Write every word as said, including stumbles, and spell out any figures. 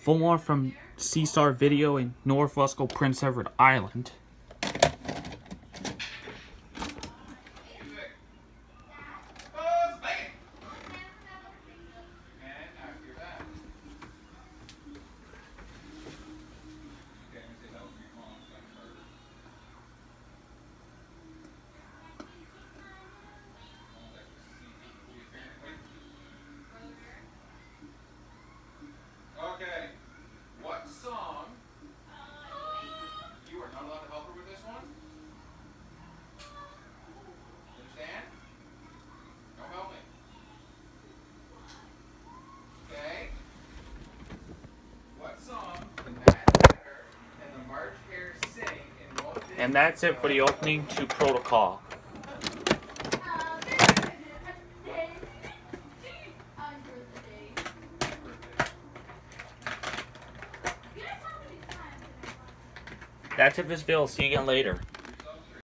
Fulmar from Seastar Video in North Ruskell, Prince Edward Island. Okay, what song? You are not allowed to help her with this one? Understand? Don't help me. Okay. What song did Matt Hatter and the March Hare sing in Walt Disney? And that's it for the opening to Protocol. That's it for this video. See you again later.